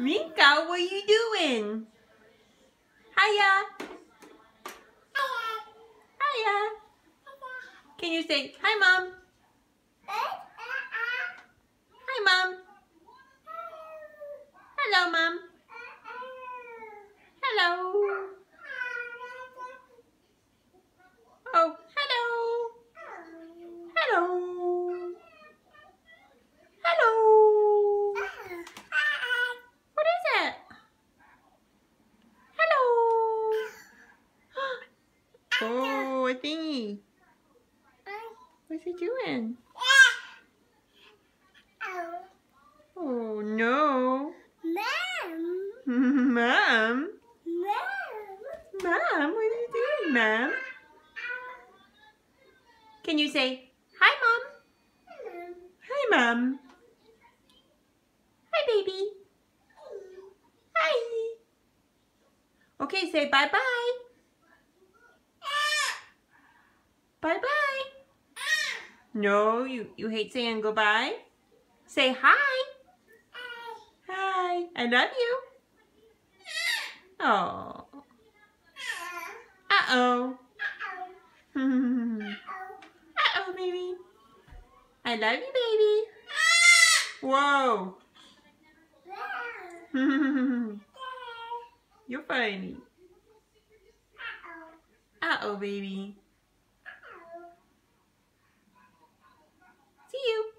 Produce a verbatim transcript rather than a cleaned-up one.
Minka, what are you doing? Hiya. Hiya. Can you say, hi, Mom? Hi, Mom. Hello, Mom. Hello. Oh, hello. Hello. Hello. What is it? Hello. Oh, a thingy. What's he doing? Oh, no. Mom. Mom? Mom. Mom, what are you doing, Mom? Can you say, hi, Mom? Hi, Mom. Hi, baby. Hi. Okay, say bye-bye. Bye-bye. No, you, you hate saying goodbye. Say hi. Hi. I love you. Oh. Uh-oh. Uh-oh, baby. I love you, baby. Whoa. You're funny. Uh-oh, baby. See you.